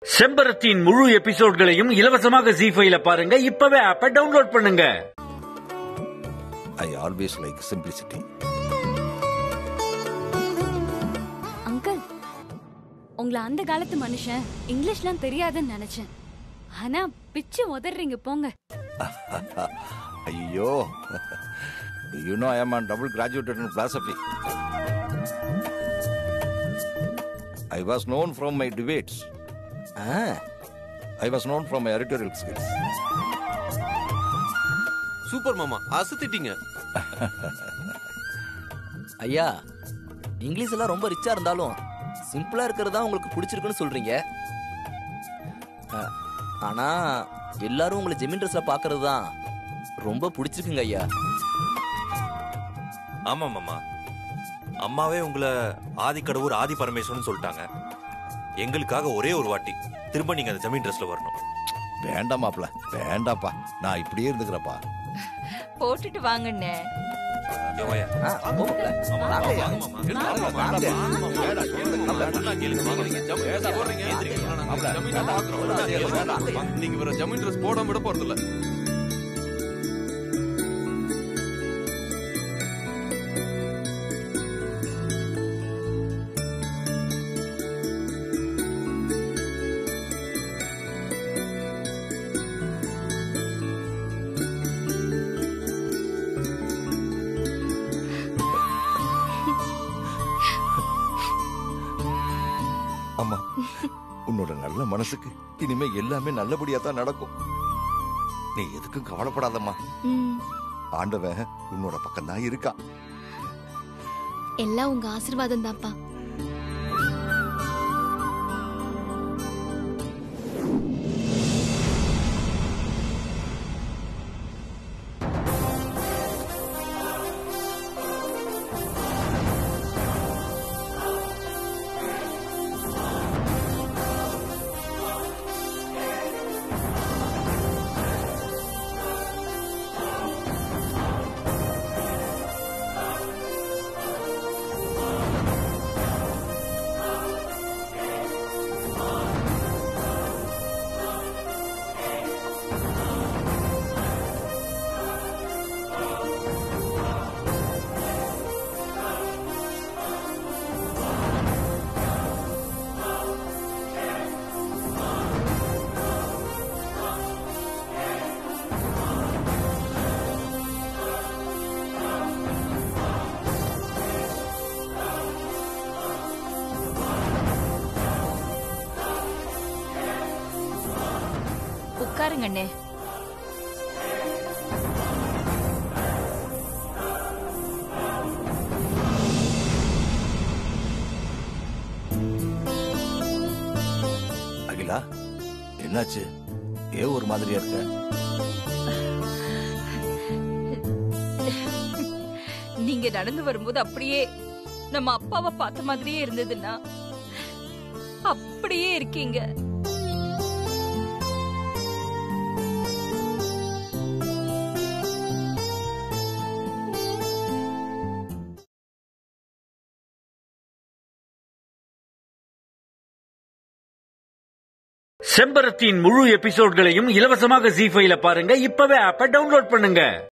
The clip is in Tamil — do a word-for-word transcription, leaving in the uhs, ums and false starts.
செம்பரத்தின் முழு எபிசோட்களையும் இலவசமாக ஜீ ஃபைவ்ல பாருங்க. இப்பவே ஆப்பை டவுன்லோட் பண்ணுங்க. I always like simplicity. Uncle, உங்களை அந்த காலத்து மனுஷன் இங்கிலீஷ்லாம் தெரியாதுன்னு நினைச்சேன். ஆனா பிச்சு உதறீங்க போங்க. ஐயோ, you know I am a double graduated in philosophy. I was known from my debates. Ah, I was known from my editorial skills. Super மாமா, அசத்திட்டீங்க. ஐயா, இங்கிலீஷ் எல்லாம் ரொம்ப ரிச்சா இருந்தாலும் சிம்பிளா இருக்கிறதா உங்களுக்கு பிடிச்சிருக்குன்னு சொல்றீங்க. ஆனா எல்லாரும் உங்களை ஜெமீன் ட்ரெஸ்ல பாக்குறது தான் ரொம்ப பிடிச்சிருக்குங்க ஐயா. ஆமா மாமா, அம்மாவே உங்களை ஆதி கடவுர் ஆதி பரமேஸ்வரன் சொல்லிட்டாங்க. எங்களுக்காக ஒரே ஒரு வாட்டி திரும்ப நீங்க அந்த ஜமீன் ட்ரெஸ்ல வரணும். வேண்டாம் மாப்ள, வேண்டாப்பா, நான் இப்படியே இருந்துக்கிறப்பா. போட்டுட்டு வாங்கண்ணே. நீங்க வேற ஜமீன் ட்ரெஸ் போடாம விட போறது இல்ல. அம்மா, உன்னோட நல்ல மனசுக்கு இனிமே எல்லாமே நல்லபடியா தான் நடக்கும். நீ எதுக்கும் கவலைப்படாதம்மா. ஆண்டவன் உன்னோட பக்கம் தான் இருக்கா. எல்லாம் உங்க ஆசீர்வாதம் தான்ப்பா. உட்காருங்கண்ணே. அகிலா, என்னாச்சு? ஏன் ஒரு மாதிரியா இருக்க? நீங்க நடந்து வரும்போது அப்படியே நம்ம அப்பாவை பார்த்த மாதிரியே இருந்ததுன்னா அப்படியே இருக்கீங்க. செம்பரத்தின் முழு எபிசோட்களையும் இலவசமாக ஜீ ஃபைவ்ல பாருங்க. இப்பவே ஆப்பை டவுன்லோட் பண்ணுங்க.